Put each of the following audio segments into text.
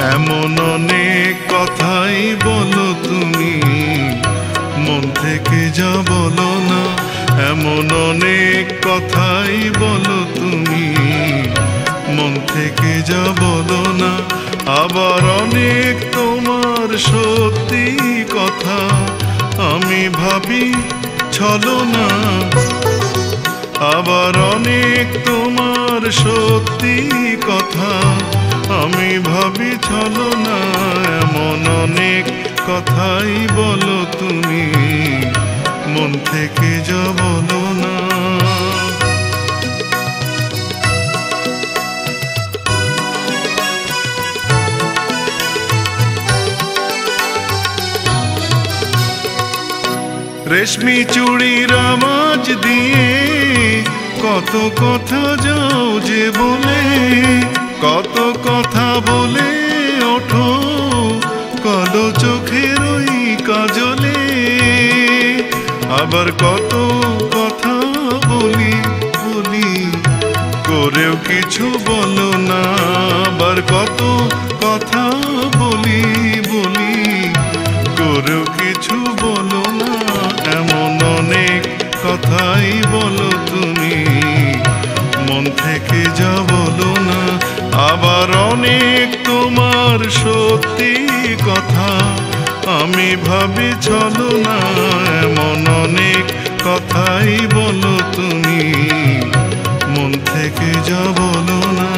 এমন অনেক কথাই বলো তুমি, মন থেকে যা বলো না। এমন অনেক কথাই বলো তুমি, মন থেকে যা বলো না। আবার অনেক তোমার সত্যি কথা আমি ভাবি ছলনা। আবার অনেক তোমার সত্যি কথা আমি ভাবি ছলনা। এমন অনেক কথাই বলো তুমি, মন থেকে যা বলো না। রেশমি চুড়ির আওয়াজ দিয়ে কত কথা যাও যে বলে, কত কথা বলে ওঠো কালো চোখের ওই কাজলে। আবার কত কথা বলি বলি করেও কিছু বলো না। আবার কত কথা বলি বলি করেও কিছু বলো না। এমন অনেক কথাই বলো তুমি, মন থেকে যা বলো না। আবার অনেক তোমার সত্যি কথা আমি ভাবি ছলনা। এমন অনেক কথাই বলো তুমি, মন থেকে যা বলো না।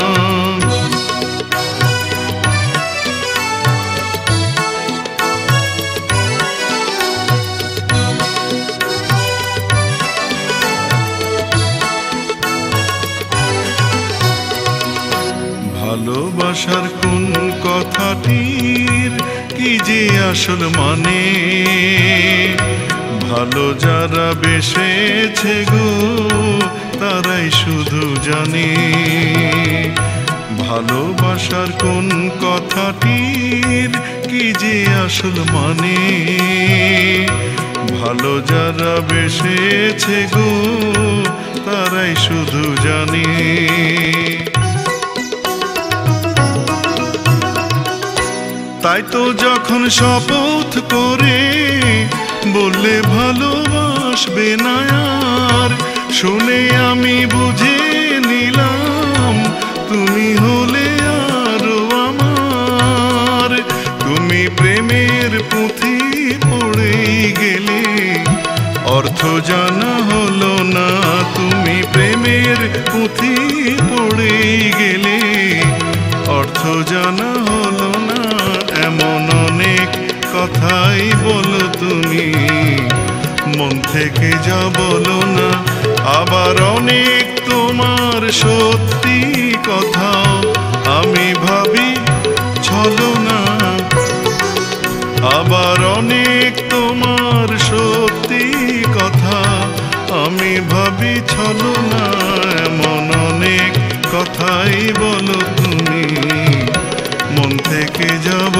ভালোবাসার কোন কথাটির কি যে আসল মানে, ভালো যারা বেসেছে গো তারাই শুধু জানে। ভালোবাসার কোন কথাটির কি যে আসল মানে, ভালো যারা বেসেছে গো তারাই শুধু জানে। তাই তো যখন শপথ করে বললে ভালোবাসবে না আর, শুনে আমি বুঝে নিলাম তুমি হলে আরো আমার। তুমি প্রেমের পুঁথি পড়েই গেলে, অর্থ জানা হলো না। তুমি প্রেমের পুঁথি পড়েই গেলে, অর্থ জানা হলো না। এমন অনেক কথাই বলো তুমি, মন থেকে যা বলো না। আবার অনেক তোমার সত্যি কথা আমি ভাবি ছলনা। আবার অনেক তোমার সত্যি কথা আমি ভাবি ছলনা। এমন অনেক কথাই বলো তুমি, মন থেকে যাব